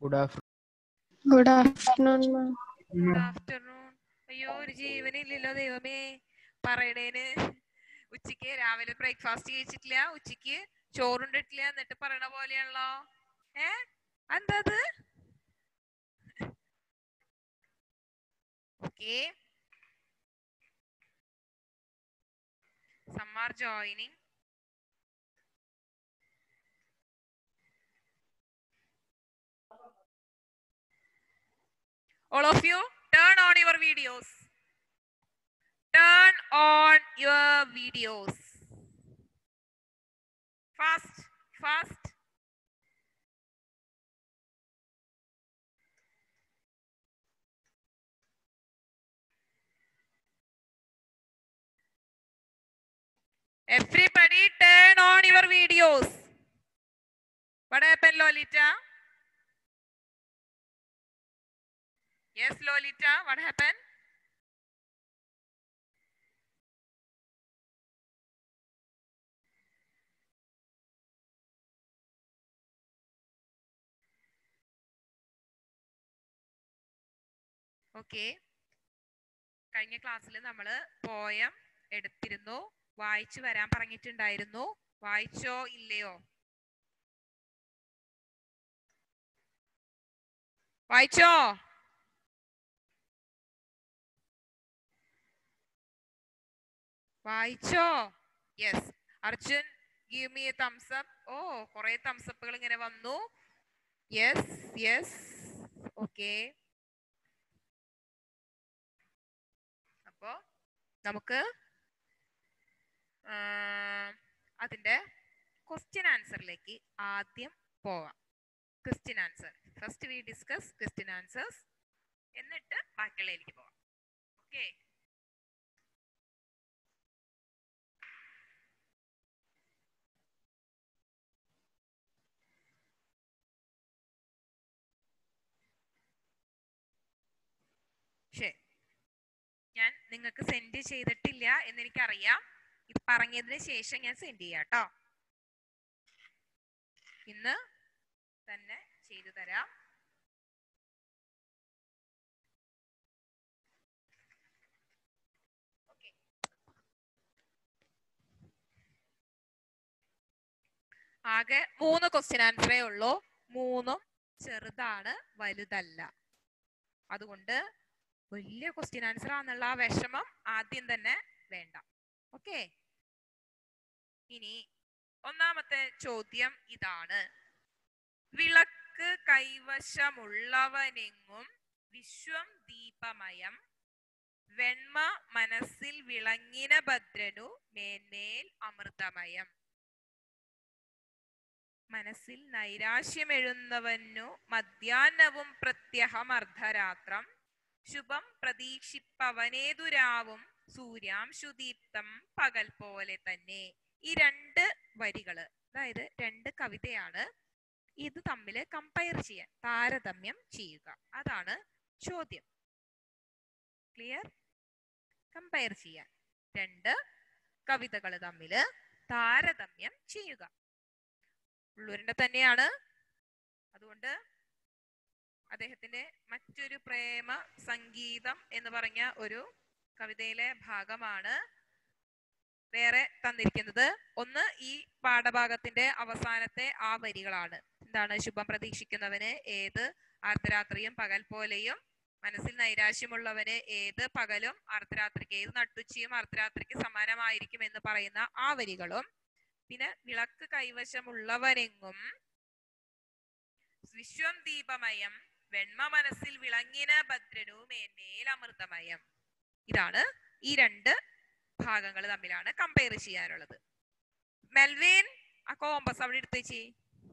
Good afternoon. Good afternoon, ma'am. Good afternoon. അയ്യോ ഒരു ജീവനില്ലല്ലോ ദൈവമേ പറയണേന്. ഉച്ചക്ക് രാവിലെ ബ്രേക്ക്ഫാസ്റ്റ് കഴിച്ചിട്ടില്ല, ഉച്ചക്ക് ചോറുണ്ടിട്ടില്ല, എന്നിട്ട് പറയണ പോലെയാണല്ലോ. എന്താ അത്? Okay, some are joining. All of you, turn on your videos. Turn on your videos. Fast, fast. Everybody turn on your videos. What happened, Lolita? Yes, Lolita, what happened? Okay. കഴിഞ്ഞ ക്ലാസ്സിൽ നമ്മൾ പോയം എടുത്തിരുന്നു, വായിച്ചു വരാൻ പറഞ്ഞിട്ടുണ്ടായിരുന്നു. വായിച്ചോ ഇല്ലയോ? വായിച്ചോ? വായിച്ചോ? Yes. Arjun, give me a thumbs up. ഓ, കുറെ തംസ് അപ്പുകൾ ഇങ്ങനെ വന്നു. Yes yes, okay. അപ്പോ നമുക്ക് അതിന്റെ ക്വസ്റ്റ്യൻ ആൻസറിലേക്ക് ആദ്യം പോവാം. Question answer first we discuss question answers, എന്നിട്ട് ബാക്കിയുള്ളതിലേക്ക് പോവാം. ഓക്കെ, ശരി. ഞാൻ നിങ്ങൾക്ക് സെൻഡ് ചെയ്തിട്ടില്ല എന്നെനിക്കറിയാം. ഇത് പറഞ്ഞതിന് ശേഷം ഞാൻ സെൻഡ് ചെയ്യാം കേട്ടോ. ഇന്ന് തന്നെ ചെയ്തു തരാം. ആകെ 3 ക്വസ്റ്റ്യൻ ആൻസറേ ഉള്ളൂ. 3ഉം ചെറുതാണ്, വലുതല്ല. അതുകൊണ്ട് വലിയ ക്വസ്റ്റ്യൻ ആൻസർ ആണെന്നുള്ള ആ വിഷമം ആദ്യം തന്നെ വേണ്ട. ഓക്കെ, ഇനി ഒന്നാമത്തെ ചോദ്യം ഇതാണ്. വിളക്ക് കൈവശമുള്ളവനെങ്ങും വിശ്വം ദീപമയം, വെണ്മ മനസ്സിൽ വിളങ്ങിന ഭദ്രനു മേന്മേൽ അമൃതമയം. മനസ്സിൽ നൈരാശ്യമെഴുന്നവനു മധ്യാഹ്നവും പ്രത്യഹം അർദ്ധരാത്രം, ശുഭം പ്രതീക്ഷിപ്പവനേതുരാവും സൂര്യാംശുദീപ്തം പകൽ പോലെ തന്നെ. ഈ 2 വരികള്, അതായത് 2 കവിതയാണ്. ഇത് തമ്മിൽ കമ്പയർ ചെയ്യാൻ, താരതമ്യം ചെയ്യുക, അതാണ് ചോദ്യം. ക്ലിയർ? കമ്പയർ ചെയ്യാൻ, 2 കവിതകൾ തമ്മിൽ താരതമ്യം ചെയ്യുക. ഉള്ളൂരിന്റെ തന്നെയാണ്. അതുകൊണ്ട് അദ്ദേഹത്തിന്റെ മറ്റൊരു പ്രേമ സംഗീതം എന്ന് പറഞ്ഞ ഒരു കവിതയിലെ ഭാഗമാണ് വേറെ തന്നിരിക്കുന്നത്. ഒന്ന് ഈ പാഠഭാഗത്തിന്റെ അവസാനത്തെ ആ വരികളാണ്. എന്താണ്? ശുഭം പ്രതീക്ഷിക്കുന്നവന് ഏത് അർദ്ധരാത്രിയും പകൽ പോലെയും, മനസ്സിൽ നൈരാശ്യമുള്ളവന് ഏത് പകലും അർദ്ധരാത്രിക്ക്, ഏത് നട്ടുച്ചയും അർദ്ധരാത്രിക്ക് സമാനമായിരിക്കും എന്ന് പറയുന്ന ആ വരികളും, പിന്നെ വിളക്ക് കൈവശമുള്ളവരെങ്ങും വിശ്വം ദീപമയം, വെണ്മ മനസ്സിൽ വിളങ്ങിന ഭദ്രനു മേന്മേൽ അമൃതമയം. ഇതാണ് ഈ 2 ഭാഗങ്ങൾ തമ്മിലാണ് കമ്പയർ ചെയ്യാനുള്ളത്. മെൽവിൻ, ആ കോമ്പസ് അവിടെ എടുത്ത് വെച്ചേ.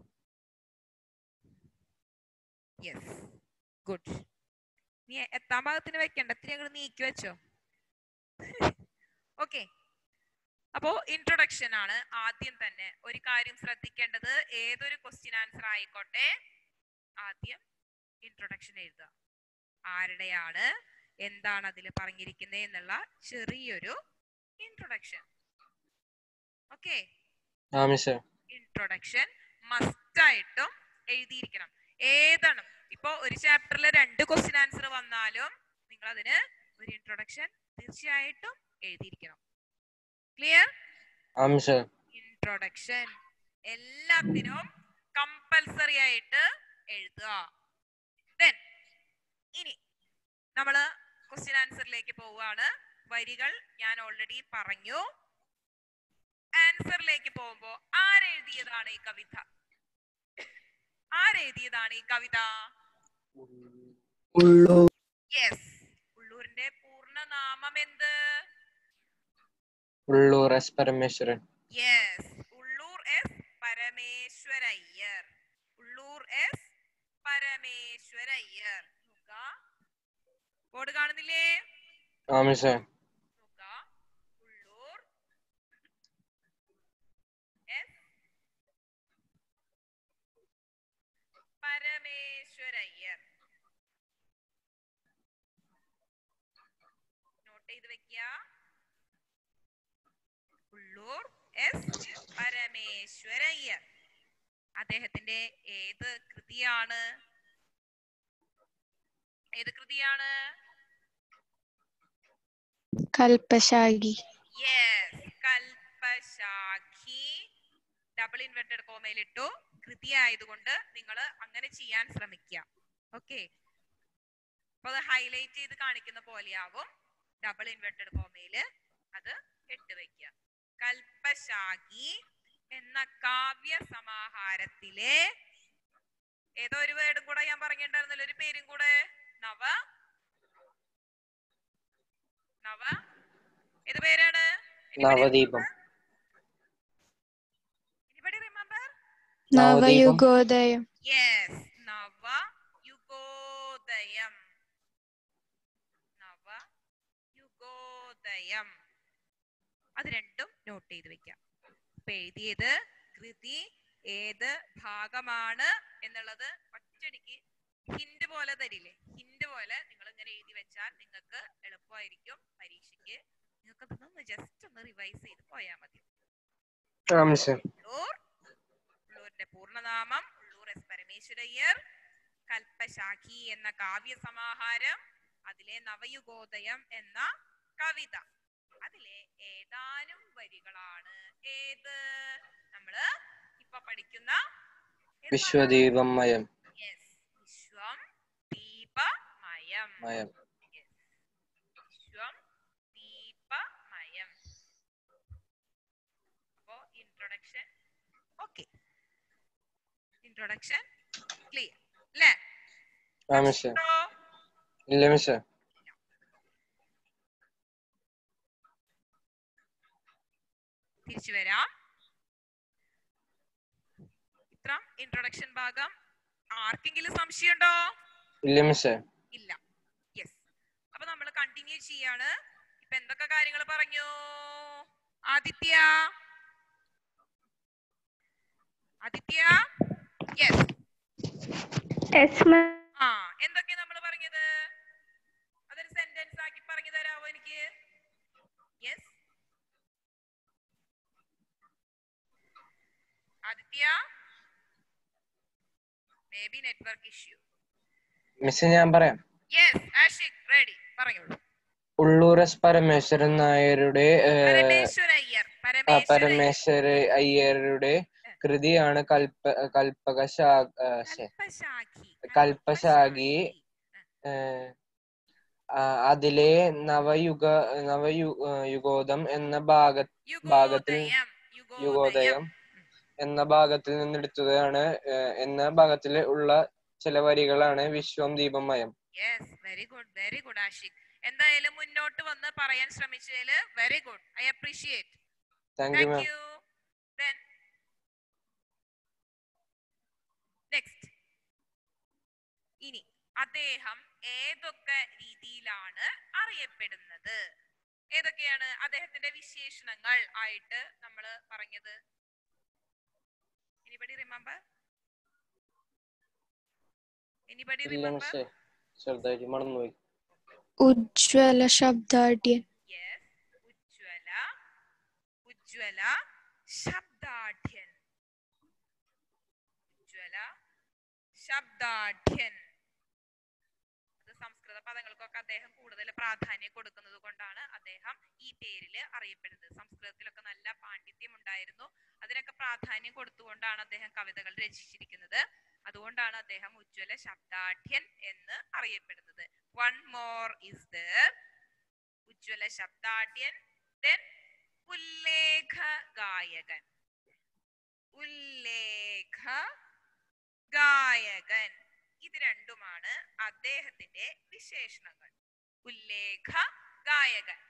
Yes, good. നീ എത്താൻ ഭാഗത്തിന് വെക്കണ്ട, ഇത്തിരി അങ്ങോട്ട് നീക്കി വെച്ചോ. ഓക്കെ, അപ്പോ ഇൻട്രൊഡക്ഷൻ ആണ്. ആദ്യം തന്നെ ഒരു കാര്യം ശ്രദ്ധിക്കേണ്ടത്, ഏതൊരു ക്വസ്റ്റ്യൻ ആൻസർ ആയിക്കോട്ടെ, ആദ്യം ഇൻട്രൊഡക്ഷൻ എഴുതുക. ആരുടെയാണ്, എന്താണ് അതിൽ പറഞ്ഞിരിക്കുന്നത് എന്നുള്ള ചെറിയൊരു ഇൻട്രൊഡക്ഷൻ. ഓക്കെ, ഇൻട്രൊഡക്ഷൻ മസ്റ്റ് ആയിട്ടും എഴുതിയിരിക്കണം. ഏതാണ് ഇപ്പൊ ഒരു ചാപ്റ്ററിൽ 2 ക്വസ്റ്റ്യൻ ആൻസർ വന്നാലും നിങ്ങൾ അതിന് ഒരു ഇൻട്രൊഡക്ഷൻ തീർച്ചയായിട്ടും എഴുതിയിരിക്കണം. ക്ലിയർ? ഇൻട്രൊഡക്ഷൻ എല്ലാത്തിനും കമ്പൽസറി ആയിട്ട് എഴുതുക. ദെൻ ഇനി നമ്മള് ക്വസ്റ്റ്യൻ ആൻസറിലേക്ക് പോവുകയാണ്. വരികൾ ഞാൻ ഓൾറെഡി പറഞ്ഞു. ആൻസറിലേക്ക് പോകുമ്പോ ആരെഴുതിയതാണ് ഈ കവിത? ആരെഴുതിയതാണ് ഈ കവിത? യെസ്. ഉള്ളൂരിന്റെ പൂർണ്ണനാമം എന്ത്? Ulloor S Parameswaran. Yes, Ulloor S Parameswarayyar. Ulloor S Parameswarayyar. Board കാണുന്നില്ലേ? ഉള്ളൂർ എസ് പരമേശ്വരയ്യർ. നോട്ട് ചെയ്ത് വെക്കുക. ഉള്ളൂർ എസ് പരമേശ്വരയ്യർ. അദ്ദേഹത്തിന്റെ ഏത് കൃതിയാണ്? ഏത് കൃതിയാണ്? Kalpashakhi. Yes, Kalpashakhi. Double inverted കോമയിൽ ഇട്ടു. കൃതി ആയതുകൊണ്ട് നിങ്ങൾ അങ്ങനെ ചെയ്യാൻ ശ്രമിക്കുക. ഓക്കെ, അപ്പൊ അത് ഹൈലൈറ്റ് ചെയ്ത് കാണിക്കുന്ന പോലെയാവും. ഡബിൾ ഇൻവെർട്ടഡ് കോമയില് അത് ഇട്ട് വെക്കുക. കൽപശാഖി എന്ന കാവ്യ സമാഹാരത്തിലെ ഏതോ ഒരു വേർഡും കൂടെ ഞാൻ പറഞ്ഞിട്ടുണ്ടായിരുന്നല്ലോ, ഒരു പേരും കൂടെ. നവ ഏത് പേരാണ്? നവദീപം. Anybody remember? നവയുഗോദയം. Yes, നവയുഗോദയം. നവയുഗോദയം. അത് രണ്ടും നോട്ട് ചെയ്ത് വെക്കാം. ഇപ്പൊ എഴുതിയത് കൃതി ഏത് ഭാഗമാണ് എന്നുള്ളത് ഒറ്റടിക്ക് ഹിന്റ് പോലെ തരില്ലേ? ഹിന്റ് പോലെ നിങ്ങൾ ഇങ്ങനെ എഴുതി വെച്ചാൽ നിങ്ങൾക്ക് എളുപ്പമായിരിക്കും പരീക്ഷയ്ക്ക്. നിങ്ങൾക്ക് അതൊന്ന് ജസ്റ്റ് ഒന്ന് റിവൈസ് ചെയ്ത് പോയാൽ മതി. ഉള്ളൂരിന്റെ പൂർണ്ണനാമം ഉള്ളൂർ എസ് പരമേശ്വരയ്യർ. കൽപശാഖി എന്ന കാവ്യ സമാഹാരം, അതിലെ നവയുഗോദയം എന്ന കവിത. അതിലെ ഏതാനും വരികളാണ് ഏത്? നമ്മള് ഇപ്പൊ പഠിക്കുന്ന വിശ്വദീപമയം. യെസ്, വിശ്വം ദീപമയം. വിശ്വം ദീപമയം. അപ്പോ ഇൻട്രൊഡക്ഷൻ ഓക്കെ. ഇൻട്രൊഡക്ഷൻ ക്ലിയർ അല്ലേ? ഇല്ല മിസ്സേ. തിരിച്ചു വരാം. ഇത്ര ഇൻട്രൊഡക്ഷൻ ഭാഗം ആർക്കെങ്കിലും സംശയമുണ്ടോ? ഇല്ല മിസ്സേ. ഇല്ല. യെസ്, അപ്പൊ നമ്മൾ കണ്ടിന്യൂ ചെയ്യാണ്. ഇപ്പൊ എന്തൊക്കെ കാര്യങ്ങൾ പറഞ്ഞു? ആദിത്യ യെസ്. എന്തൊക്കെയാ നമ്മൾ പറഞ്ഞത്? അതൊരു സെന്റൻസ് ആക്കി പറഞ്ഞു തരാമോ എനിക്ക്? Yes Adithya. May be network issue. മിസ്സേ ഞാൻ പറയാം. യെസ് ആഷിഖ് റെഡി, പറഞ്ഞോളൂ. ഉള്ളൂർ എസ് പരമേശ്വരൻ നായരുടെ പരമേശ്വര അയ്യരുടെ കൃതിയാണ് കൽപശാഖി. അതിലെ നവയുഗോദയം എന്ന ഭാഗത്തിൽ നിന്നെടുത്തതാണ്. എന്ന ഭാഗത്തിൽ ഉള്ള ചില വരികളാണ് വിശ്വം ദീപമയം. Yes, very good, very good Ashiq. എന്തായാലും മുന്നോട്ട് വന്ന് പറയാൻ ശ്രമിച്ചതിൽ very good, I appreciate. Thank you. Then next, ഇനി അദ്ദേഹം ഏതൊക്കെ രീതിയിലാണ് അറിയപ്പെടുന്നത്? ഏതൊക്കെയാണ് അദ്ദേഹത്തിന്റെ വിശേഷണങ്ങൾ ആയിട്ട് നമ്മൾ പറഞ്ഞത്? Anybody remember? ചെറുതായിട്ട് മറന്നുപോയി. ഉജ്ജ്വല ശബ്ദാഢ്യൻ. യെസ്, ഉജ്ജ്വല ശബ്ദാഢ്യൻ. പദങ്ങൾക്കൊക്കെ അദ്ദേഹം കൂടുതൽ പ്രാധാന്യം കൊടുക്കുന്നത് കൊണ്ടാണ് അദ്ദേഹം ഈ പേരില് അറിയപ്പെടുന്നത്. സംസ്കൃതത്തിലൊക്കെ നല്ല പാണ്ഡിത്യം ഉണ്ടായിരുന്നു, അതിനൊക്കെ പ്രാധാന്യം കൊടുത്തുകൊണ്ടാണ് അദ്ദേഹം കവിതകൾ രചിച്ചിരിക്കുന്നത്. അതുകൊണ്ടാണ് അദ്ദേഹം ഉജ്ജ്വല ശബ്ദാഠ്യൻ എന്ന് അറിയപ്പെടുന്നത്. വൺ മോർ ഇസ് there, ഉജ്ജ്വല ശബ്ദാഠ്യൻ. then ഉല്ലേഖ ഗായകൻ. ഉല്ലേഖ ഗായകൻ, ഇത് രണ്ടുമാണ് അദ്ദേഹത്തിന്റെ വിശേഷണങ്ങൾ. ഉല്ലേഖ ഗായകൻ.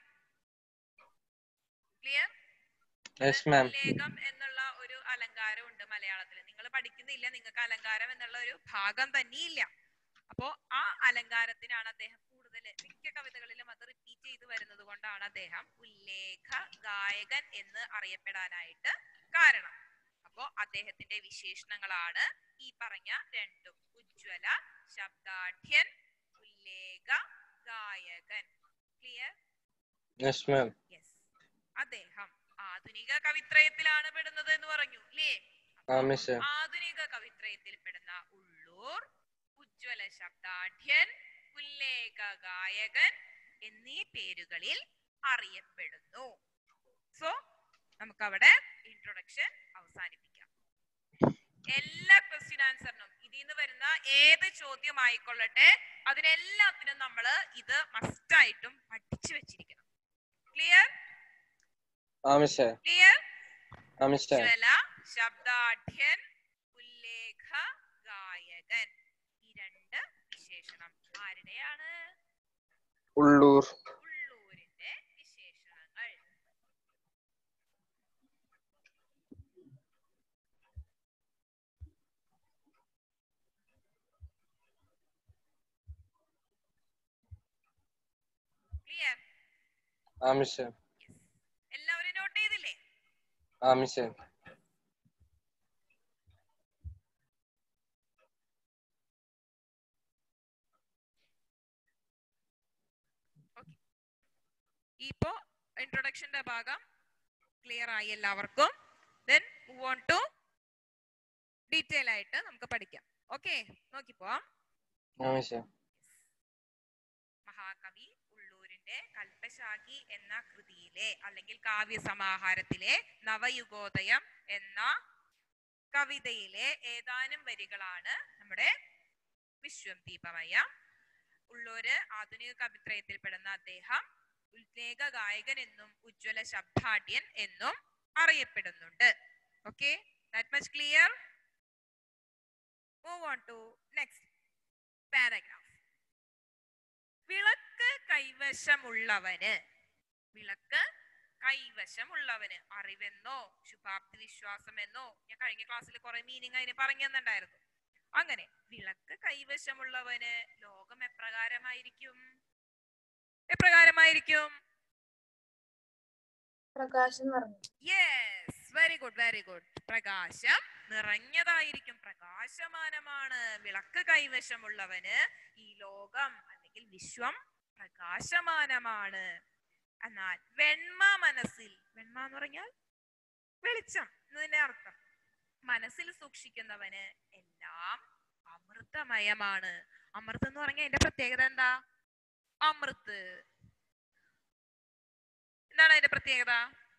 ക്ലിയർ? ഉല്ലേഖം എന്നുള്ള ഒരു അലങ്കാരം ഉണ്ട് മലയാളത്തിൽ. നിങ്ങൾ പഠിക്കുന്നില്ല, നിങ്ങൾക്ക് അലങ്കാരം എന്നുള്ള ഒരു ഭാഗം തന്നെയില്ല. അപ്പോ ആ അലങ്കാരത്തിനാണ് അദ്ദേഹം കൂടുതൽ മിക്ക കവിതകളിലും അത് റിപ്പീറ്റ് ചെയ്ത് വരുന്നത് കൊണ്ടാണ് അദ്ദേഹം ഉല്ലേഖ ഗായകൻ എന്ന് അറിയപ്പെടാനായിട്ട് കാരണം. അപ്പോ അദ്ദേഹത്തിന്റെ വിശേഷണങ്ങളാണ് ഈ പറഞ്ഞ രണ്ടും, ഉജ്ജ്വല ശബ്ദാഠ്യൻ, ഉല്ലേഖ ഗായകൻ. ക്ലിയർ? Yes ma'am. യെസ്. അദ്ദേഹം ആധുനിക കവിത്രയത്തിലാണ് പെടുന്നത് എന്ന് പറഞ്ഞു അല്ലേ? ആധുനിക കവിത്രയത്തിൽ പെടുന്ന ഉള്ളൂർ, ഉജ്ജ്വല ശബ്ദാഠ്യൻ, ഉല്ലേഖ ഗായകൻ എന്നീ പേരുകളിൽ അറിയപ്പെടുന്നു. സോ നമുക്കവിടെ ഇൻട്രൊഡക്ഷൻ അവസാനിപ്പിക്കാം. എല്ലാ ക്വസ്റ്റ്യൻ ആൻസറിനും ഇതിന്ന് വരുന്ന ഏത് ചോദ്യമായിക്കൊള്ളട്ടെ അതിനെല്ലാത്തിനും നമ്മൾ ഇത് മസ്റ്റായിട്ടും പഠിച്ചു വെച്ചിരിക്കണം. ക്ലിയർ? ക്ലിയർ? ഉജ്ജ്വല ശബ്ദാഠ്യൻ, ഉല്ലേഖ ഗായകൻ, ഈ രണ്ട് വിശേഷണം ആരുടെയാണ്? ഉള്ളൂരിന്റെ വിശേഷണങ്ങൾ. ക്ലിയർ? എല്ലാവരും നോട്ട് ചെയ്തില്ലേ? ഇപ്പോ ഇൻട്രൊഡക്ഷന്റെ ഭാഗം ക്ലിയർ ആയി എല്ലാവർക്കും. then move on to detail ആയിട്ട് നമുക്ക് പഠിക്കാം. ഓക്കെ, നോക്കിപ്പോവാം. മഹാകവി ഉള്ളൂരിന്റെ കൽപ്പശാഖി എന്ന കൃതിയിലെ അല്ലെങ്കിൽ കാവ്യസമാഹാരത്തിലെ നവയുഗോദയം എന്ന കവിതയിലെ ഏതാനും വരികളാണ് നമ്മുടെ വിശ്വം ദീപമയ. ഉള്ളൂര് ആധുനിക കവിത്രയത്തിൽപ്പെടുന്ന അദ്ദേഹം ഉല്ലേഖ ഗായകൻ എന്നും ഉജ്ജ്വല ശബ്ദാഠ്യൻ എന്നും അറിയപ്പെടുന്നുണ്ട്. Okay, that much clear. Move on to next paragraph. വിളക്ക് കൈവശമുള്ളവന്, വിളക്ക് കൈവശമുള്ളവന്, അറിവെന്നോ ശുഭാപ്തി വിശ്വാസമെന്നോ ഞാൻ കഴിഞ്ഞ ക്ലാസ്സിൽ കുറെ മീനിങ് അതിന് പറഞ്ഞു തന്നിട്ടുണ്ടായിരുന്നു. അങ്ങനെ വിളക്ക് കൈവശമുള്ളവന് ലോകം എപ്രകാരമായിരിക്കും? എപ്രകാരമായിരിക്കും? പ്രകാശം നിറഞ്ഞു. Yes, very good, very good. പ്രകാശം നിറഞ്ഞതായിരിക്കും, പ്രകാശമാനമാണ്. വിളക്ക് കൈവശമുള്ളവന് ഈ ലോകം അല്ലെങ്കിൽ വിശ്വം പ്രകാശമാനമാണ്. എന്നാൽ വെണ്മ മനസ്സിൽ, വെണ്മ എന്ന് പറഞ്ഞാൽ വെളിച്ചം എന്നതിന്റെ അർത്ഥം, മനസ്സിൽ സൂക്ഷിക്കുന്നവന് എല്ലാം അമൃതമയമാണ്. അമൃത് എന്ന് പറഞ്ഞാൽ അതിന്റെ പ്രത്യേകത എന്താ? അമൃത് എന്താണ് അതിന്റെ പ്രത്യേകത?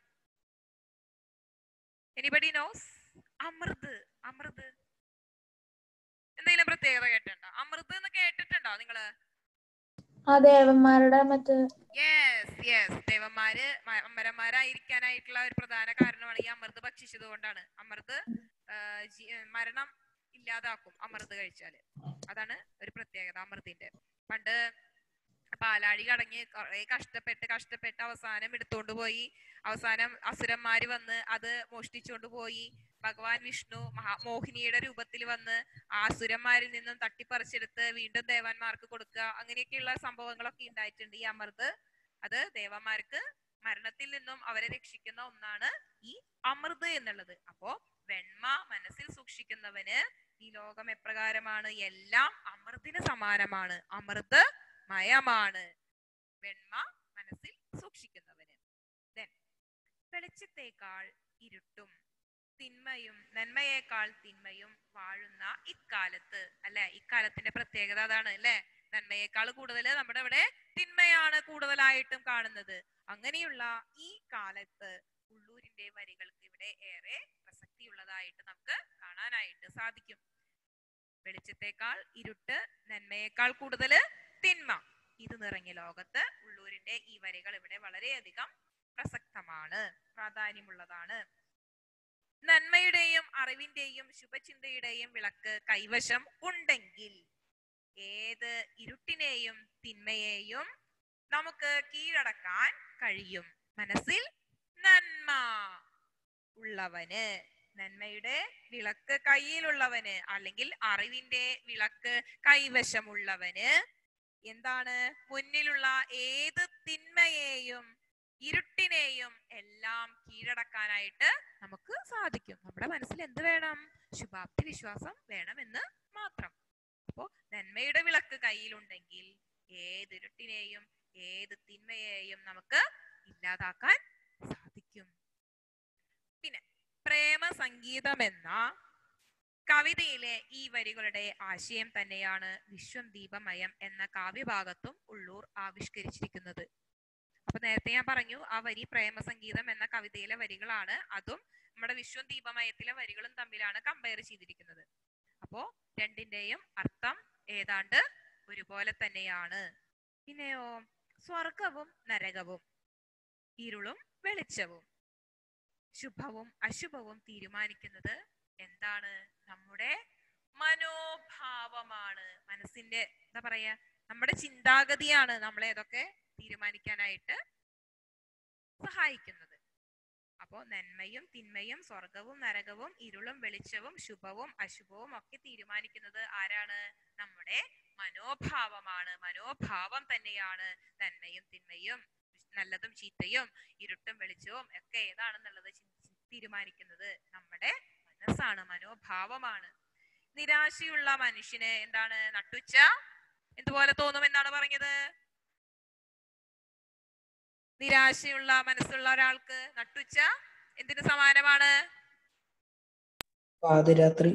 Anybody nose? അമൃത്, അമൃത് എന്തെങ്കിലും പ്രത്യേകത കേട്ടിട്ടുണ്ടോ? അമൃത് എന്ന് കേട്ടിട്ടുണ്ടോ നിങ്ങള്? ദേവന്മാരുടെ മറ്റ് യെസ് യെസ്, ദേവന്മാര് അമരന്മാരായിരിക്കാനായിട്ടുള്ള ഒരു പ്രധാന കാരണമാണ് ഈ അമൃത് ഭക്ഷിച്ചത് കൊണ്ടാണ്. അമൃത് മരണം ഇല്ലാതാക്കും അമൃത് കഴിച്ചാല്. അതാണ് ഒരു പ്രത്യേകത അമൃതിന്റെ. പണ്ട് പാലാഴി കടങ്ങി കുറെ കഷ്ടപ്പെട്ട് അവസാനം എടുത്തോണ്ട് പോയി. അവസാനം അസുരന്മാര് വന്ന് അത് മോഷ്ടിച്ചോണ്ട് പോയി. ഭഗവാൻ വിഷ്ണു മോഹിനിയുടെ രൂപത്തിൽ വന്ന് ആ അസുരന്മാരിൽ നിന്നും തട്ടിപ്പറിച്ചെടുത്ത് വീണ്ടും ദേവന്മാർക്ക് കൊടുക്കുക. അങ്ങനെയൊക്കെയുള്ള സംഭവങ്ങളൊക്കെ ഉണ്ടായിട്ടുണ്ട്. ഈ അമൃത് അത് ദേവന്മാർക്ക് മരണത്തിൽ നിന്നും അവരെ രക്ഷിക്കുന്ന ഒന്നാണ് ഈ അമൃത് എന്നുള്ളത്. അപ്പോ വെണ്മ മനസ്സിൽ സൂക്ഷിക്കുന്നവന് ഈ ലോകം എപ്രകാരമാണ്? എല്ലാം അമൃതിന് സമാനമാണ്, അമൃത് മയമാണ്. വെണ്മ മനസ്സിൽ സൂക്ഷിക്കുന്നവന്. വെളിച്ചത്തേക്കാൾ ഇരുട്ടും തിന്മയും നന്മയേക്കാൾ തിന്മയും വാഴുന്ന ഇക്കാലത്ത്, അല്ലെ? ഇക്കാലത്തിന്റെ പ്രത്യേകത അതാണ് അല്ലെ? നന്മയേക്കാൾ കൂടുതൽ നമ്മുടെ ഇവിടെ തിന്മയാണ് കൂടുതലായിട്ടും കാണുന്നത്. അങ്ങനെയുള്ള ഈ കാലത്ത് ഉള്ളൂരിന്റെ വരികൾക്ക് ഇവിടെ ഏറെ പ്രസക്തിയുള്ളതായിട്ട് നമുക്ക് കാണാനായിട്ട് സാധിക്കും. വെളിച്ചത്തെക്കാൾ ഇരുട്ട്, നന്മയേക്കാൾ കൂടുതൽ തിന്മ, ഇത് നിറഞ്ഞ ലോകത്ത് ഉള്ളൂരിന്റെ ഈ വരികൾ ഇവിടെ വളരെയധികം പ്രസക്തമാണ്, പ്രാധാന്യമുള്ളതാണ്. നന്മയുടെയും അറിവിന്റെയും ശുഭചിന്തയുടെയും വിളക്ക് കൈവശം ഉണ്ടെങ്കിൽ ഏത് ഇരുട്ടിനെയും തിന്മയെയും നമുക്ക് കീഴടക്കാൻ കഴിയും. മനസ്സിൽ നന്മ ഉള്ളവന്, നന്മയുടെ വിളക്ക് കയ്യിലുള്ളവന്, അല്ലെങ്കിൽ അറിവിന്റെ വിളക്ക് കൈവശമുള്ളവന് എന്താണ്, മുന്നിലുള്ള ഏത് തിന്മയെയും ഇരുട്ടിനെയും എല്ലാം കീഴടക്കാനായിട്ട് നമുക്ക് സാധിക്കും. നമ്മുടെ മനസ്സിൽ എന്ത് വേണം? ശുഭാപ്തി വിശ്വാസം വേണമെന്ന് മാത്രം. അപ്പോ നന്മയുടെ വിളക്ക് കയ്യിലുണ്ടെങ്കിൽ ഏതിരുട്ടിനെയും ഏത് തിന്മയെയും നമുക്ക് ഇല്ലാതാക്കാൻ സാധിക്കും. പിന്നെ പ്രേമ സംഗീതം എന്ന കവിതയിലെ ഈ വരികളുടെ ആശയം തന്നെയാണ് വിശ്വം ദീപമയം എന്ന കാവ്യഭാഗത്തും ഉള്ളൂർ ആവിഷ്കരിച്ചിരിക്കുന്നത്. അപ്പൊ നേരത്തെ ഞാൻ പറഞ്ഞു, ആ വരി പ്രേമസംഗീതം എന്ന കവിതയിലെ വരികളാണ്. അതും നമ്മുടെ വിശ്വം ദീപമയത്തിലെ വരികളും തമ്മിലാണ് കമ്പയർ ചെയ്തിരിക്കുന്നത്. അപ്പോ രണ്ടിന്റെയും അർത്ഥം ഏതാണ്ട് ഒരുപോലെ തന്നെയാണ്. പിന്നെയോ, സ്വർഗവും നരകവും, ഇരുളും വെളിച്ചവും, ശുഭവും അശുഭവും തീരുമാനിക്കുന്നത് എന്താണ്? നമ്മുടെ മനോഭാവമാണ്. മനസ്സിന്റെ എന്താ പറയാ, നമ്മുടെ ചിന്താഗതിയാണ് നമ്മളെ അതൊക്കെ തീരുമാനിക്കാനായിട്ട് സഹായിക്കുന്നത്. അപ്പോ നന്മയും തിന്മയും സ്വർഗവും നരകവും ഇരുളും വെളിച്ചവും ശുഭവും അശുഭവും ഒക്കെ തീരുമാനിക്കുന്നത് ആരാണ്? നമ്മുടെ മനോഭാവമാണ്. മനോഭാവം തന്നെയാണ് നന്മയും തിന്മയും നല്ലതും ചീത്തയും ഇരുട്ടും വെളിച്ചവും ഒക്കെ ഏതാണെന്നുള്ളത് തീരുമാനിക്കുന്നത് നമ്മുടെ മനസ്സാണ്, മനോഭാവമാണ്. നിരാശയുള്ള മനുഷ്യന് എന്താണ്? നട്ടുച്ച എന്തുപോലെ തോന്നും എന്നാണ് പറഞ്ഞത്? നിരാശയുള്ള മനസ്സുള്ള ഒരാൾക്ക് നട്ടുച്ച എന്തിനു സമാനമാണ്? പാതിരാത്രി.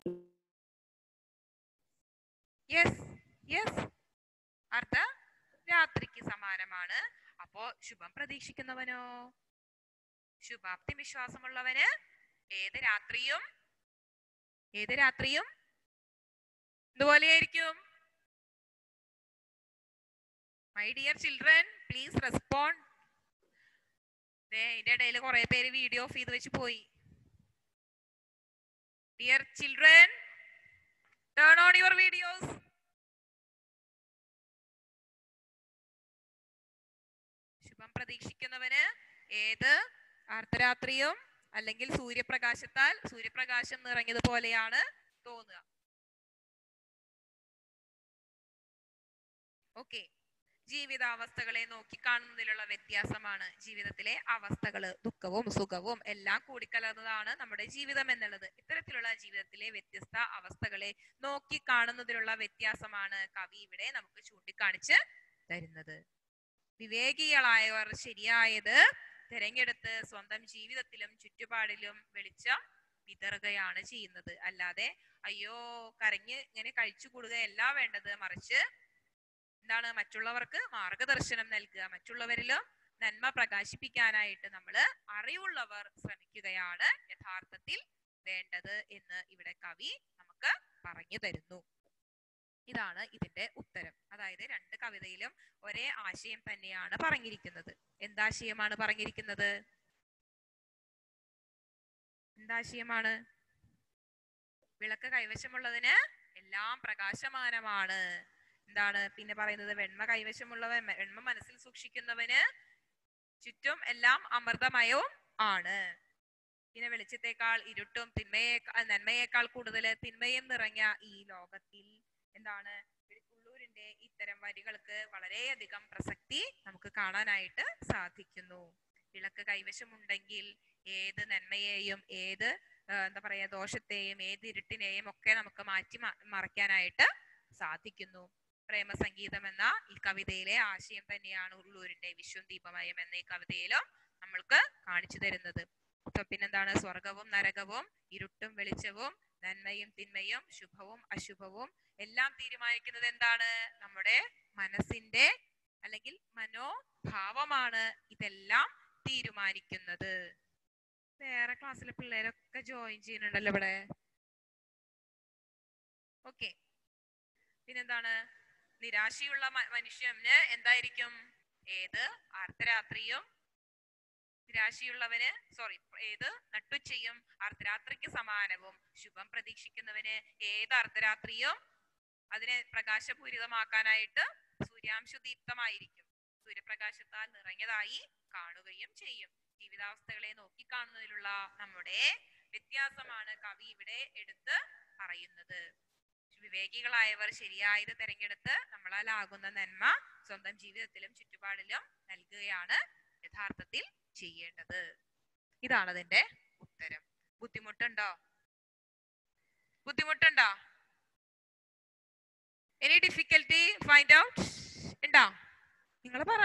യെസ് യെസ്, അർദ്ധ രാത്രിക്ക് സമാനമാണ്. അപ്പോ ശുഭം പ്രതീക്ഷിക്കുന്നവനോ, ശുഭാപ്തി വിശ്വാസമുള്ളവന് ഏത് രാത്രിയും ഇതുപോലെയായിരിക്കും. My dear children, please respond. ഇതിന്റെ ഇടയിൽ കുറെ പേര് വീഡിയോ ഓഫ് ചെയ്ത് വെച്ച് പോയി. Dear children, turn on your videos. ശുഭം പ്രതീക്ഷിക്കുന്നവന് ഏത് അർദ്ധരാത്രിയും അല്ലെങ്കിൽ സൂര്യപ്രകാശം നിറഞ്ഞതുപോലെയാണ് തോന്നുക. ഓക്കെ, ജീവിതാവസ്ഥകളെ നോക്കിക്കാണുന്നതിലുള്ള വ്യത്യാസമാണ്. ജീവിതത്തിലെ അവസ്ഥകള്, ദുഃഖവും സുഖവും എല്ലാം കൂടിക്കലർന്നതാണ് നമ്മുടെ ജീവിതം എന്നുള്ളത്. ഇത്തരത്തിലുള്ള ജീവിതത്തിലെ വ്യത്യസ്ത അവസ്ഥകളെ നോക്കിക്കാണുന്നതിലുള്ള വ്യത്യാസമാണ് കവി ഇവിടെ നമുക്ക് ചൂണ്ടിക്കാണിച്ച് തരുന്നത്. വിവേകികളായവർ ശരിയായത് തിരഞ്ഞെടുത്ത് സ്വന്തം ജീവിതത്തിലും ചുറ്റുപാടിലും വെളിച്ചം വിതറുകയാണ് ചെയ്യുന്നത്. അല്ലാതെ അയ്യോ കരഞ്ഞ് ഇങ്ങനെ കഴിച്ചു കൂടുകയല്ല വേണ്ടത്. മറിച്ച് എന്താണ്? മറ്റുള്ളവർക്ക് മാർഗദർശനം നൽകുക, മറ്റുള്ളവരിലും നന്മ പ്രകാശിപ്പിക്കാനായിട്ട് നമ്മൾ അറിവുള്ളവർ ശ്രമിക്കുകയാണ് യഥാർത്ഥത്തിൽ വേണ്ടത് എന്ന് ഇവിടെ കവി നമുക്ക് പറഞ്ഞു തരുന്നു. ഇതാണ് ഇതിന്റെ ഉത്തരം. അതായത് രണ്ട് കവിതയിലും ഒരേ ആശയം തന്നെയാണ് പറഞ്ഞിരിക്കുന്നത്. എന്താശയമാണ് പറഞ്ഞിരിക്കുന്നത്? എന്താശയമാണ്? വിളക്ക് കൈവശമുള്ളതിന് എല്ലാം പ്രകാശമാനമാണ്. എന്താണ് പിന്നെ പറയുന്നത്? വെണ്മ മനസ്സിൽ സൂക്ഷിക്കുന്നവന് ചുറ്റും എല്ലാം അമൃതമയവും ആണ്. പിന്നെ വെളിച്ചത്തെക്കാൾ ഇരുട്ടും നന്മയേക്കാൾ കൂടുതൽ തിന്മയും നിറഞ്ഞ ഈ ലോകത്തിൽ എന്താണ്? ഉള്ളൂരിന്റെ ഇത്തരം വരികൾക്ക് വളരെയധികം പ്രസക്തി നമുക്ക് കാണാനായിട്ട് സാധിക്കുന്നു. വിളക്ക് കൈവശമുണ്ടെങ്കിൽ ഏത് നന്മയെയും ഏത് എന്താ പറയാ ദോഷത്തെയും ഏത് ഇരുട്ടിനെയും ഒക്കെ നമുക്ക് മാറ്റി മറയ്ക്കാനായിട്ട് സാധിക്കുന്നു. പ്രേമസംഗീതം എന്ന ഈ കവിതയിലെ ആശയം തന്നെയാണ് ഉള്ളൂരിന്റെ വിശ്വം ദീപമയം എന്ന ഈ കവിതയിലും നമ്മൾക്ക് കാണിച്ചു തരുന്നത്. പിന്നെന്താണ്? സ്വർഗവും നരകവും ഇരുട്ടും വെളിച്ചവും നന്മയും തിന്മയും ശുഭവും അശുഭവും എല്ലാം തീരുമാനിക്കുന്നത് എന്താണ്? നമ്മുടെ മനസ്സിന്റെ അല്ലെങ്കിൽ മനോഭാവമാണ് ഇതെല്ലാം തീരുമാനിക്കുന്നത്. വേറെ ക്ലാസ്സിലെ പിള്ളേരൊക്കെ ജോയിൻ ചെയ്യുന്നുണ്ടല്ലോ ഇവിടെ. ഓക്കെ, പിന്നെന്താണ്? നിരാശയുള്ള മനുഷ്യന് എന്തായിരിക്കും? ഏത് അർദ്ധരാത്രിയും നിരാശയുള്ളവന് ഏത് നട്ടുച്ചയും അർദ്ധരാത്രിക്ക് സമാനവും. ശുഭം പ്രതീക്ഷിക്കുന്നവന് ഏത് അർദ്ധരാത്രിയും അതിനെ പ്രകാശപൂരിതമാക്കാനായിട്ട് സൂര്യാംശദീപ്തമായിരിക്കും. സൂര്യപ്രകാശത്താൽ നിറഞ്ഞതായി കാണുകയും ചെയ്യും. ജീവിതാവസ്ഥകളെ നോക്കിക്കാണുന്നതിലുള്ള നമ്മുടെ വ്യത്യാസമാണ് കവി ഇവിടെ എടുത്ത് പറയുന്നത്. വിവേകികളായവർ ശരിയായത് തെരഞ്ഞെടുത്ത് നമ്മളാലാകുന്ന നന്മ സ്വന്തം ജീവിതത്തിലും ചുറ്റുപാടിലും നൽകുകയാണ് യഥാർത്ഥത്തിൽ ചെയ്യേണ്ടത്. ഇതാണ് അതിന്റെ ഉത്തരം. ബുദ്ധിമുട്ടുണ്ടോ? എനി ഡിഫിക്കൽറ്റി ഫൈൻഡ് ഔട്ട് ഉണ്ടോ? നിങ്ങൾ പറ.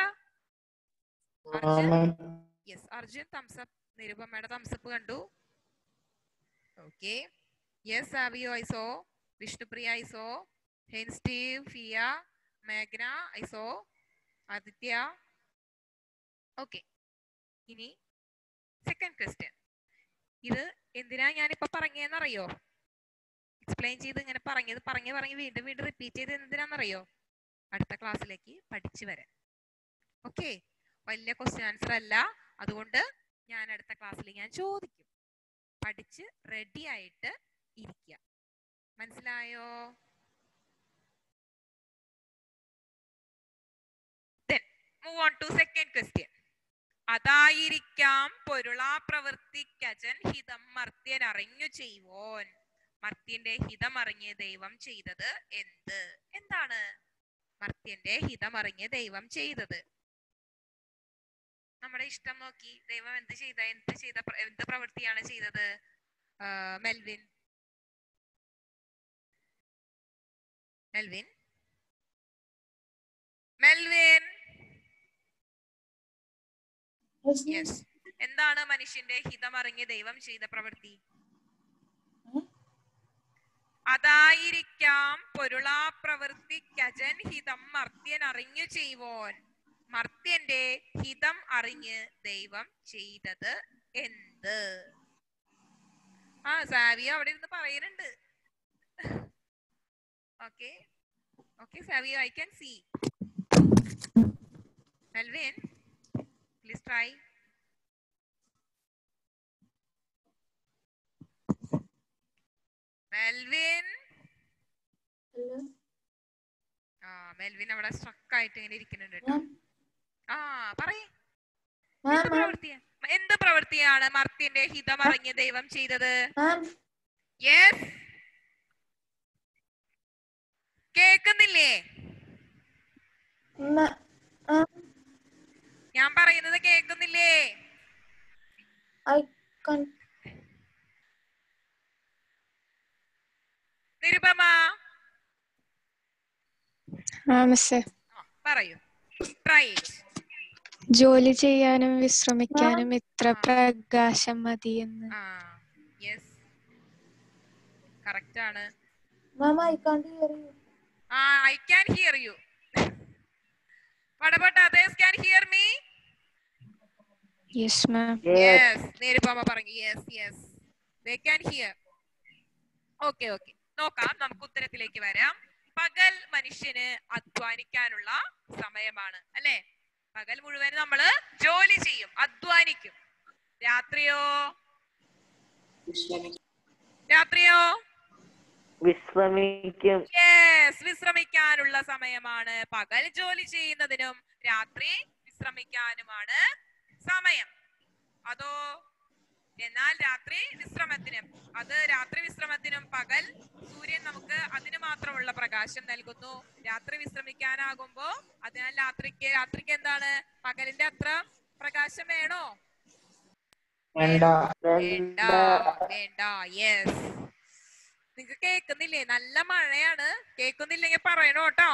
Yes, Arjun thumbs up. നിരുപമയുടെ തംസപ്പ് കണ്ടു. Okay, yes Savio I saw. Vishnupriya I saw. ഹെൻ സ്റ്റീവ്, ഫിയ, മേഘ്ന ഐ സോ. ആദിത്യ. ഓക്കെ, ഇനി സെക്കൻഡ് ക്വസ്റ്റ്യൻ. ഇത് എന്തിനാ ഞാനിപ്പോ പറഞ്ഞതെന്നറിയോ? എക്സ്പ്ലെയിൻ ചെയ്ത് ഇങ്ങനെ പറഞ്ഞ് വീണ്ടും റിപ്പീറ്റ് ചെയ്ത് എന്തിനാണെന്നറിയോ? അടുത്ത ക്ലാസ്സിലേക്ക് പഠിച്ചു വരാൻ. ഓക്കെ, വലിയ ക്വസ്റ്റ്യൻ ആൻസർ അല്ല, അതുകൊണ്ട് ഞാൻ അടുത്ത ക്ലാസ്സിൽ ഞാൻ ചോദിക്കും. പഠിച്ച് റെഡി ആയിട്ട് ഇരിക്കുക. മനസ്സിലായോ? Then move on to second question. അതായിരിക്കാം പൊരുളാ പ്രവൃത്തിക്കജൻ ഹിതം മർത്യൻ അറിഞ്ഞു ചെയ്യുവോൻ. മർത്യന്റെ ഹിതം അറിഞ്ഞ് ദൈവം ചെയ്തത് എന്ത്? എന്താണ് മർത്യന്റെ ഹിതം അറിഞ്ഞ് ദൈവം ചെയ്തത്? നമ്മുടെ ഇഷ്ടം നോക്കി ദൈവം എന്ത് പ്രവൃത്തിയാണ് ചെയ്തത്? മെൽവിൻ യെസ്, എന്താണ് മനുഷ്യന്റെ ഹിതം അറിഞ്ഞ് ദൈവം ചെയ്ത പ്രവൃത്തി? അതായിരിക്കാം പൊരുളാ പ്രവൃത്തിക്കജൻ ഹിതം മർത്യൻ അറിഞ്ഞു ചെയ്യുവോൻ. മർത്യന്റെ ഹിതം അറിഞ്ഞ് ദൈവം ചെയ്തത് എന്ത്? സാവിയോ അവിടെ ഇരുന്ന് പറയുന്നുണ്ട്. Okay, Savio, I can see. Melvin, please try. Melvin. Melvin അവിടെ സ്ട്രക്ക് ആയിട്ട് ഇങ്ങനെ ഇരിക്കുന്നുണ്ട് കേട്ടോ. പറയേ, എന്ത് പ്രവൃത്തിയാണ് മർത്യന്റെ ഹിതം അറിഞ്ഞ് ദൈവം ചെയ്തത്? യെസ്, കേക്കുന്നില്ലേ? ഞാൻ പറയുന്നത് കേൾക്കുന്നില്ലേ? നിരുപമ പറയൂ. Try it. ജോലി ചെയ്യാനും വിശ്രമിക്കാനും ഇത്ര പ്രകാശം മതിയെന്ന്. യെസ്, കറക്റ്റ് ആണ്. I can hear you. What about others? Can hear me? Yes, ma'am. Yes, Nirupama പറഞ്ഞു. Yes, they can hear. Okay. നോക്കാം, നമുക്ക് ഉത്തരത്തിലേക്ക് വരാം. പകൽ മനുഷ്യന് അധ്വാനിക്കാനുള്ള സമയമാണ്, അല്ലെ? പകൽ മുഴുവൻ നമ്മള് ജോലി ചെയ്യും, അധ്വാനിക്കും. രാത്രിയോ വിശ്രമിക്കും. യെസ്, വിശ്രമിക്കാനുള്ള സമയമാണ്. പകൽ ജോലി ചെയ്യുന്നതിനും രാത്രി വിശ്രമിക്കാനുമാണ് സമയം. അതോ എന്നാൽ രാത്രി വിശ്രമത്തിനും പകൽ സൂര്യൻ നമുക്ക് അതിന് മാത്രമുള്ള പ്രകാശം നൽകുന്നു. രാത്രി വിശ്രമിക്കാനാകുമ്പോ അതിനാൽ രാത്രിക്ക് എന്താണ് പകലിന്റെ അത്ര പ്രകാശം വേണോ? വേണ്ട. യെസ്, നിങ്ങക്ക് കേക്കുന്നില്ലേ? നല്ല മഴയാണ്. കേക്കുന്നില്ലെങ്കിൽ പറയണോ കേട്ടോ.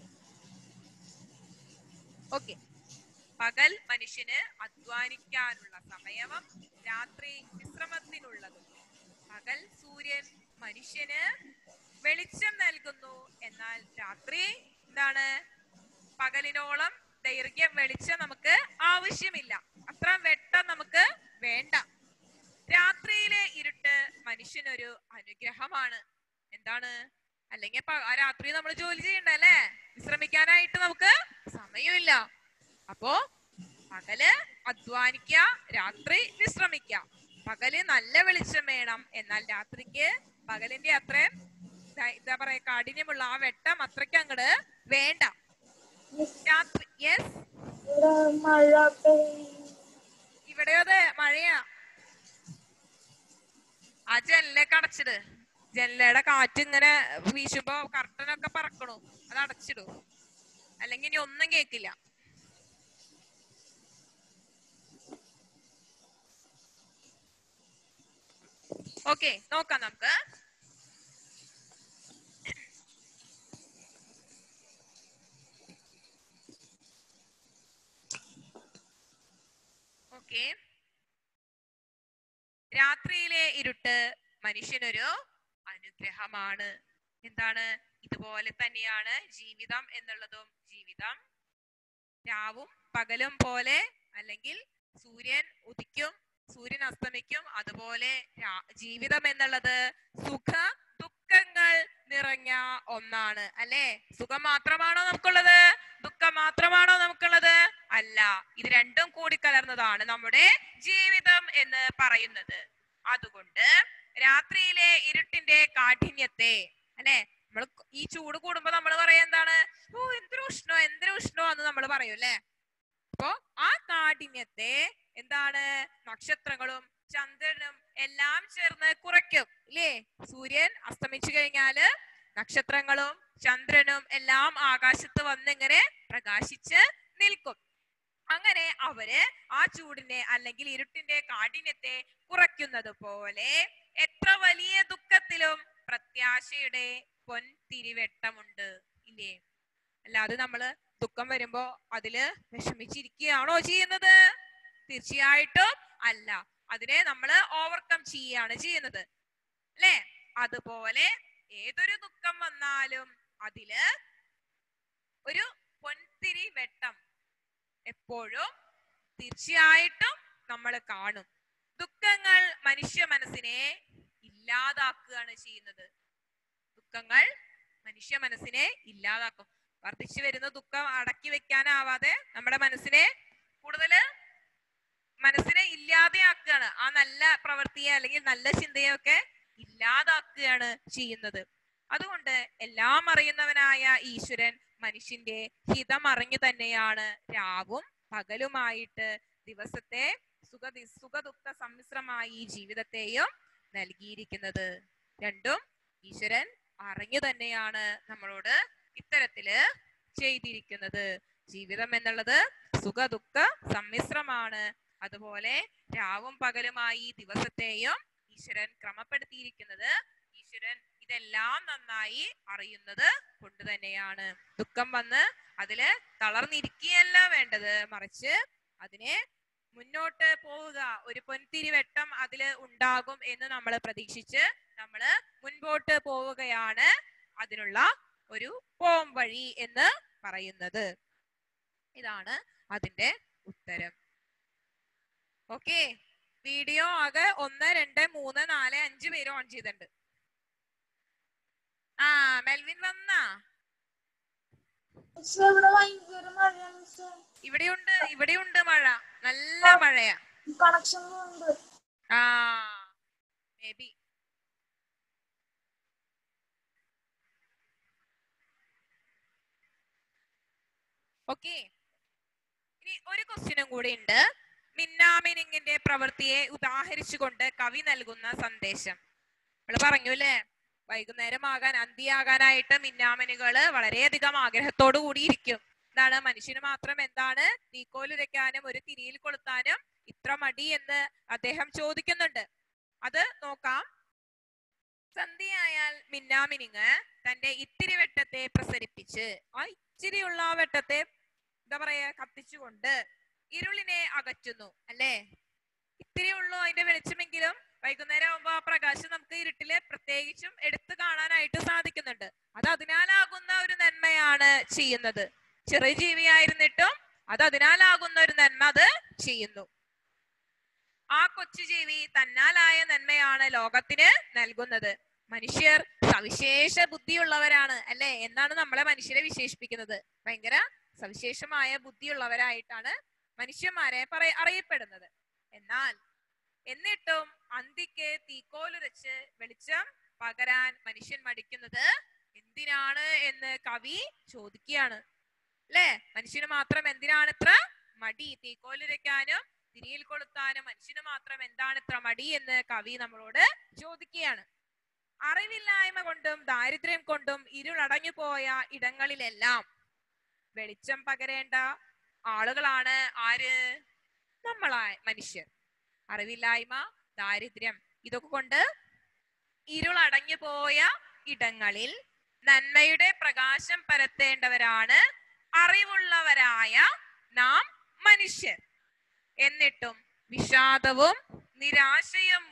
ഓക്കെ, പകൽ മനുഷ്യന് അധ്വാനിക്കാനുള്ള സമയവും രാത്രി വിശ്രമത്തിനുള്ളതും. പകൽ സൂര്യൻ മനുഷ്യന് വെളിച്ചം നൽകുന്നു. എന്നാൽ രാത്രി എന്താണ്? പകലിനോളം ദൈർഘ്യം വെളിച്ചം നമുക്ക് ആവശ്യമില്ല. അത്ര വെട്ടം നമുക്ക് വേണ്ട. രാത്രിയിലെ ഇരുട്ട് മനുഷ്യനൊരു അനുഗ്രഹമാണ്. എന്താണ്? അല്ലെങ്കിൽ രാത്രി നമ്മൾ ജോലി ചെയ്യണ്ടല്ലേ, വിശ്രമിക്കാനായിട്ട് നമുക്ക് സമയമില്ല. അപ്പോ പകല് അധ്വാനിക്ക, രാത്രി വിശ്രമിക്ക. പകല് നല്ല വെളിച്ചം വേണം, എന്നാൽ രാത്രിക്ക് പകലിന്റെ അത്രയും എന്താ പറയാ കാഠിന്യമുള്ള ആ വെട്ടം അത്രയ്ക്ക് അങ്ങട് വേണ്ട. രാത്രി ഇവിടെ അതെ മഴയാ. ആ ജനലൊക്കെ അടച്ചിട്. ജനലയുടെ കാറ്റ് ഇങ്ങനെ വീശുമ്പോ കർട്ടനൊക്കെ പറക്കണു, അത് അടച്ചിടൂ, അല്ലെങ്കിൽ ഇനി ഒന്നും കേക്കില്ല. ഓക്കെ, നോക്കാം നമുക്ക്. ഓക്കെ, രാത്രിയിലെ ഇരുട്ട് മനുഷ്യനൊരു അനുഗ്രഹമാണ്. എന്താണ്? ഇതുപോലെ തന്നെയാണ് ജീവിതം എന്നുള്ളതും. ജീവിതം രാവും പകലും പോലെ, അല്ലെങ്കിൽ സൂര്യൻ ഉദിക്കും സൂര്യൻ അസ്തമിക്കും, അതുപോലെ ജീവിതം എന്നുള്ളത് സുഖ ദുഃഖങ്ങൾ നിറഞ്ഞ ഒന്നാണ്. അല്ലെ? സുഖം മാത്രമാണോ നമുക്കുള്ളത്? ദുഃഖം മാത്രമാണോ നമുക്കുള്ളത്? അല്ല, ഇത് രണ്ടും കൂടി കലർന്നതാണ് നമ്മുടെ ജീവിതം എന്ന് പറയുന്നത്. അതുകൊണ്ട് രാത്രിയിലെ ഇരുട്ടിന്റെ കാഠിന്യത്തെ, അല്ലെ, നമ്മൾ ഈ ചൂട് കൂടുമ്പോ നമ്മൾ പറയാ എന്താണ്? ഓ എന്തൊരു ഉഷ്ണോ എന്തൊരു ഉഷ്ണോ എന്ന് നമ്മൾ പറയും അല്ലെ. അപ്പോ ആ കാഠിന്യത്തെ എന്താണ്? നക്ഷത്രങ്ങളും ചന്ദ്രനും എല്ലാം ചേർന്ന് കുറയ്ക്കും ഇല്ലേ? സൂര്യൻ അസ്തമിച്ചു കഴിഞ്ഞാല് നക്ഷത്രങ്ങളും ചന്ദ്രനും എല്ലാം ആകാശത്ത് വന്നിങ്ങനെ പ്രകാശിച്ച് നിൽക്കും. അങ്ങനെ അവര് ആ ചൂടിനെ അല്ലെങ്കിൽ ഇരുട്ടിന്റെ കാഠിന്യത്തെ കുറയ്ക്കുന്നത് പോലെ എത്ര വലിയ ദുഃഖത്തിലും പ്രത്യാശയുടെ പൊൻതിരിവെട്ടമുണ്ട് ഇല്ലേ? അല്ലാതെ നമ്മള് ദുഃഖം വരുമ്പോ അതില് വിഷമിച്ചിരിക്കുകയാണോ ചെയ്യുന്നത്? തീർച്ചയായിട്ടും അല്ല. അതിനെ നമ്മള് ഓവർകം ചെയ്യാണ് ചെയ്യുന്നത് അല്ലെ? അതുപോലെ ഏതൊരു ദുഃഖം വന്നാലും അതില് ഒരു പൊൻതിരി വെട്ടം എപ്പോഴും തീർച്ചയായിട്ടും നമ്മൾ കാണും. ദുഃഖങ്ങൾ മനുഷ്യ മനസ്സിനെ ഇല്ലാതാക്കുകയാണ് ചെയ്യുന്നത്. ദുഃഖങ്ങൾ മനുഷ്യ മനസ്സിനെ ഇല്ലാതാക്കും. വർദ്ധിച്ചു വരുന്ന ദുഃഖം അടക്കി വെക്കാനാവാതെ നമ്മുടെ മനസ്സിനെ ഇല്ലാതെയാക്കുകയാണ്. ആ നല്ല പ്രവൃത്തിയെ അല്ലെങ്കിൽ നല്ല ചിന്തയൊക്കെ ഇല്ലാതാക്കുകയാണ് ചെയ്യുന്നത്. അതുകൊണ്ട് എല്ലാം അറിയുന്നവനായ ഈശ്വരൻ മനുഷ്യന്റെ ഹിതം അറിഞ്ഞു തന്നെയാണ് രാവും പകലുമായിട്ട് ദിവസത്തെ സുഖദുഃഖ സമ്മിശ്രമായി ജീവിതത്തെയും നൽകിയിരിക്കുന്നത്. രണ്ടും ഈശ്വരൻ അറിഞ്ഞു തന്നെയാണ് നമ്മളോട് ഇത്തരത്തില് ചെയ്തിരിക്കുന്നത്. ജീവിതം എന്നുള്ളത് സുഖദുഃഖ സമ്മിശ്രമാണ്. അതുപോലെ രാവും പകലുമായി ദിവസത്തെയും ഈശ്വരൻ ക്രമപ്പെടുത്തിയിരിക്കുന്നത് ഈശ്വരൻ ഇതെല്ലാം നന്നായി അറിയുന്നത് കൊണ്ട് തന്നെയാണ്. ദുഃഖം വന്ന് അതില് തളർന്നിരിക്കുകയല്ല വേണ്ടത്, മറിച്ച് അതിനെ മുന്നോട്ട് പോവുക, ഒരു പൊൻതിരിവെട്ടം അതില് ഉണ്ടാകും എന്ന് നമ്മൾ പ്രതീക്ഷിച്ച് നമ്മള് മുൻപോട്ട് പോവുകയാണ് അതിനുള്ള ഒരു പോം വഴി എന്ന് പറയുന്നത്. ഇതാണ് അതിന്റെ ഉത്തരം. ഓക്കെ, വീഡിയോ ആകെ 1 2 3 4 5 പേര് ഓൺ ചെയ്തിട്ടുണ്ട്. ആ മെൽവിൻ വന്നാ? ഇവിടെയുണ്ട് മഴ, നല്ല മഴയാ. ആ മേ ബി. ഓക്കെ, ഇനി ഒരു ക്വസ്റ്റ്യനും കൂടി ഉണ്ട്. മിന്നാമിനിങ്ങിന്റെ പ്രവൃത്തിയെ ഉദാഹരിച്ചുകൊണ്ട് കവി നൽകുന്ന സന്ദേശം. നമ്മൾ പറഞ്ഞു അല്ലെ, വൈകുന്നേരമാകാൻ അന്തിയാകാനായിട്ട് മിന്നാമിനുകള് വളരെയധികം ആഗ്രഹത്തോടു കൂടിയിരിക്കും. എന്താണ്? മനുഷ്യന് മാത്രം എന്താണ് തീക്കോലുരയ്ക്കാനും ഒരു തിരിയിൽ കൊളുത്താനും ഇത്ര മടി എന്ന് അദ്ദേഹം ചോദിക്കുന്നുണ്ട്. അത് നോക്കാം. സന്ധ്യയായാൽ മിന്നാമിനിങ് തന്റെ ഇത്തിരി വെട്ടത്തെ പ്രസരിപ്പിച്ച് ആ ഇച്ചിരിയുള്ള ആ വെട്ടത്തെ എന്താ പറയാ കത്തിച്ചുകൊണ്ട് ഇരുളിനെ അകറ്റുന്നു അല്ലെ. ഇത്തിരി ഉള്ളൂ അതിന്റെ വെളിച്ചമെങ്കിലും വൈകുന്നേരം ആകുമ്പോ ആ പ്രകാശം നമുക്ക് ഇരുട്ടില് പ്രത്യേകിച്ചും എടുത്തു കാണാനായിട്ട് സാധിക്കുന്നുണ്ട്. അത് അതിനാലാകുന്ന ഒരു നന്മയാണ് ചെയ്യുന്നത്. ചെറിയ ജീവിയായിരുന്നിട്ടും അത് അതിനാലാകുന്ന ഒരു നന്മ അത് ചെയ്യുന്നു. ആ കൊച്ചു ജീവി തന്നാലായ നന്മയാണ് ലോകത്തിന് നൽകുന്നത്. മനുഷ്യർ സവിശേഷ ബുദ്ധിയുള്ളവരാണ് അല്ലെ എന്നാണ് നമ്മളെ മനുഷ്യരെ വിശേഷിപ്പിക്കുന്നത്. ഭയങ്കര സവിശേഷമായ ബുദ്ധിയുള്ളവരായിട്ടാണ് മനുഷ്യന്മാരെ അറിയപ്പെടുന്നത്. എന്നിട്ടും അന്തിക്ക് തീക്കോലുരച്ച് വെളിച്ചം പകരാൻ മനുഷ്യൻ മടിക്കുന്നത് എന്തിനാണ് എന്ന് കവി ചോദിക്കുകയാണ് അല്ലെ. മനുഷ്യന് മാത്രം എന്തിനാണ് ഇത്ര മടി? തീക്കോലുരയ്ക്കാനും തിരിയിൽ കൊളുത്താനും മനുഷ്യന് മാത്രം എന്താണ് ഇത്ര മടി എന്ന് കവി നമ്മളോട് ചോദിക്കുകയാണ്. അറിവില്ലായ്മ കൊണ്ടും ദാരിദ്ര്യം കൊണ്ടും ഇരുളടഞ്ഞു പോയ ഇടങ്ങളിലെല്ലാം വെളിച്ചം പകരേണ്ട ആളുകളാണ് ആര്? നമ്മളായ മനുഷ്യർ. അറിവില്ലായ്മ, ദാരിദ്ര്യം ഇതൊക്കെ കൊണ്ട് ഇരുളടഞ്ഞു പോയ ഇടങ്ങളിൽ നന്മയുടെ പ്രകാശം പരത്തേണ്ടവരാണ് അറിവുള്ളവരായ നാം മനുഷ്യർ. എന്നിട്ടും വിഷാദവും നിരാശയും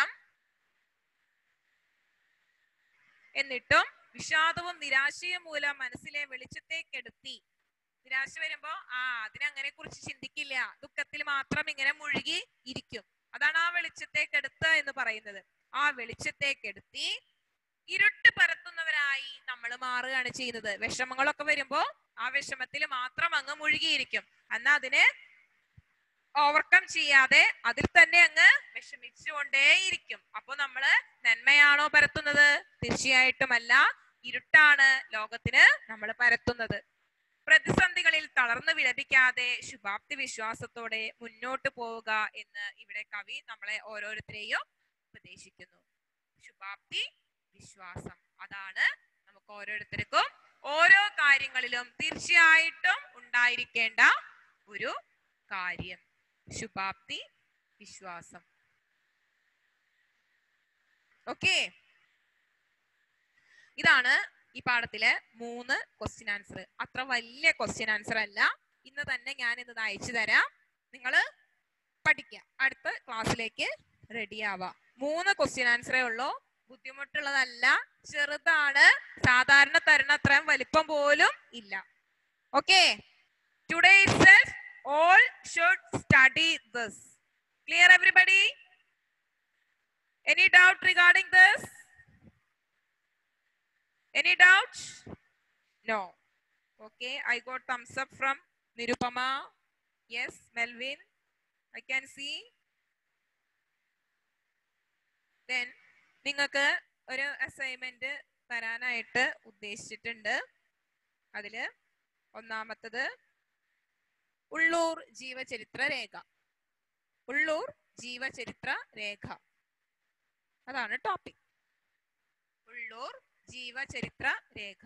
മൂലം മനസ്സിലെ വെളിച്ചത്തെ കെടുത്തി. നിരാശ വരുമ്പോ അതിനങ്ങനെ കുറിച്ച് ചിന്തിക്കില്ല, ദുഃഖത്തിൽ മാത്രം ഇങ്ങനെ മുഴുകി ഇരിക്കും. അതാണ് ആ വെളിച്ചത്തെ കെടുത്തുക എന്ന് പറയുന്നത്. ആ വെളിച്ചത്തെ കെടുത്തി ഇരുട്ട് പരത്തുന്നവരായി നമ്മൾ മാറുകയാണ് ചെയ്യുന്നത്. വിഷമങ്ങളൊക്കെ വരുമ്പോ ആ വിഷമത്തിൽ മാത്രം അങ്ങ് മുഴുകിയിരിക്കും. എന്നാ അതിനെ ഓവർകം ചെയ്യാതെ അതിൽ തന്നെ അങ്ങ് വിഷമിച്ചുകൊണ്ടേയിരിക്കും. അപ്പൊ നമ്മള് നന്മയാണോ പരത്തുന്നത്? തീർച്ചയായിട്ടുമല്ല, ഇരുട്ടാണ് ലോകത്തിന് നമ്മൾ പരത്തുന്നത്. പ്രതിസന്ധികളിൽ തളർന്നു വിലപിക്കാതെ ശുഭാപ്തി വിശ്വാസത്തോടെ മുന്നോട്ട് പോവുക എന്ന് ഇവിടെ കവി നമ്മളെ ഓരോരുത്തരെയും ഉപദേശിക്കുന്നു. ശുഭാപ്തി വിശ്വാസം അതാണ് നമുക്ക് ഓരോരുത്തർക്കും ഓരോ കാര്യങ്ങളിലും തീർച്ചയായിട്ടും ഉണ്ടായിരിക്കേണ്ട ഒരു കാര്യം. ശുഭാപ്തി വിശ്വാസം. ഓക്കെ, ഇതാണ് ഈ പാഠത്തിലെ 3 ക്വസ്റ്റ്യൻ ആൻസർ. അത്ര വലിയ ക്വസ്റ്റ്യൻ ആൻസർ അല്ല. ഇന്ന് തന്നെ ഞാൻ ഇത് അയച്ചു തരാം, നിങ്ങൾ പഠിക്കുക, അടുത്ത ക്ലാസ്സിലേക്ക് റെഡി ആവാ. 3 ക്വസ്റ്റ്യൻ ആൻസറേ ഉള്ളൂ, ബുദ്ധിമുട്ടുള്ളതല്ല, ചെറുതാണ്, സാധാരണ തരുന്ന അത്രയും വലിപ്പം പോലും ഇല്ല. Okay, today itself all should study this. Clear everybody? Any doubt regarding this? Any doubt? No. Okay, I got thumbs up from Nirupama. Yes, Melvin, I can see. Then നിങ്ങൾക്ക് ഒരു അസൈൻമെന്റ് തരാനായിട്ട് ഉദ്ദേശിച്ചിട്ടുണ്ട്. അതില് ഒന്നാമത്തത് ഉള്ളൂർ ജീവചരിത്ര രേഖ. ഉള്ളൂർ ജീവചരിത്ര രേഖ അതാണ് ടോപ്പിക്. ഉള്ളൂർ ജീവചരിത്ര രേഖ.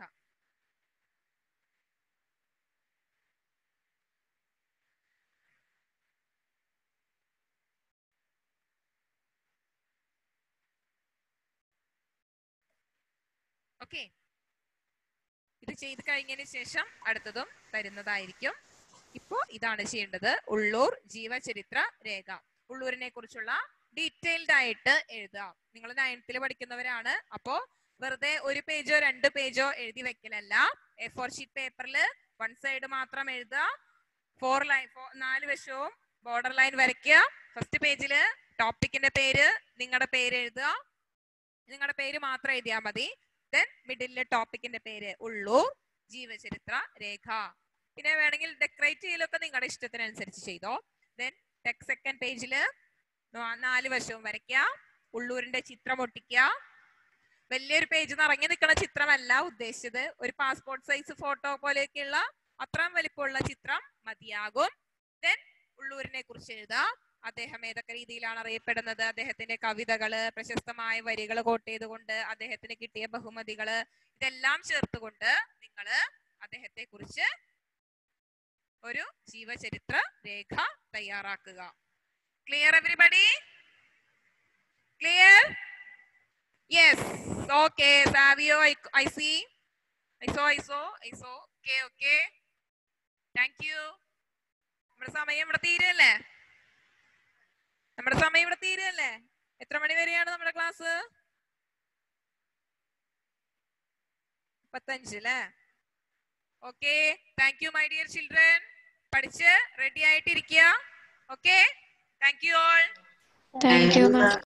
ഓക്കെ, ഇത് ചെയ്ത് കഴിഞ്ഞതിന് ശേഷം അടുത്തതും തരുന്നതായിരിക്കും. ഇപ്പോ ഇതാണ് ചെയ്യേണ്ടത്, ഉള്ളൂർ ജീവചരിത്ര രേഖ. ഉള്ളൂരിനെ കുറിച്ചുള്ള ഡീറ്റെയിൽഡ് ആയിട്ട് എഴുതുക. നിങ്ങൾ 9th പഠിക്കുന്നവരാണ്, അപ്പോ വെറുതെ 1 പേജോ 2 പേജോ എഴുതി വെക്കലല്ല. A4 ഷീറ്റ് പേപ്പറിൽ 1 സൈഡ് മാത്രം എഴുതുക. 4 വശവും ബോർഡർ ലൈൻ വരയ്ക്കുക. ഫസ്റ്റ് പേജില് ടോപ്പിക്കിന്റെ പേര്, നിങ്ങളുടെ പേര് എഴുതുക. നിങ്ങളുടെ പേര് മാത്രം എഴുതിയാൽ മതി. ദെൻ മിഡിലെ ടോപ്പിക്കിന്റെ പേര് ഉള്ളൂർ ജീവചരിത്ര രേഖ. പിന്നെ വേണമെങ്കിൽ ഡെക്കറേറ്റ് ചെയ്യലൊക്കെ നിങ്ങളുടെ ഇഷ്ടത്തിനനുസരിച്ച് ചെയ്തോ. ദെൻ സെക്കൻഡ് പേജില് 4 വശവും വരയ്ക്കുക. ഉള്ളൂരിന്റെ ചിത്രം ഒട്ടിക്കുക. വലിയൊരു പേജ് നിറഞ്ഞു നിൽക്കുന്ന ചിത്രമല്ല ഉദ്ദേശിച്ചത്, ഒരു പാസ്പോർട്ട് സൈസ് ഫോട്ടോ പോലെയൊക്കെയുള്ള അത്രയും വലിപ്പമുള്ള ചിത്രം മതിയാകും. ദെൻ ഉള്ളൂരിനെ കുറിച്ച് എഴുതുക. അദ്ദേഹം ഏതൊക്കെ രീതിയിലാണ് അറിയപ്പെടുന്നത്, അദ്ദേഹത്തിന്റെ കവിതകള്, പ്രശസ്തമായ വരികൾ കോട്ട് ചെയ്തുകൊണ്ട് അദ്ദേഹത്തിന് കിട്ടിയ ബഹുമതികള്, ഇതെല്ലാം ചേർത്തുകൊണ്ട് നിങ്ങള് അദ്ദേഹത്തെ കുറിച്ച് ഒരു ജീവചരിത്ര രേഖ തയ്യാറാക്കുക. Clear everybody? Clear? Yes, okay. Savio, I saw. Okay, thank you. നമ്മുടെ സമയം ഇവിടെ തീരല്ലേ? എത്ര മണി വരെയാണ് നമ്മുടെ ക്ലാസ്? 35 അല്ലേ? Okay, thank you my dear children. പഠിച്ച് റെഡി ആയിട്ടിരിക്കുക. Okay, thank you all. Thank you ma'am.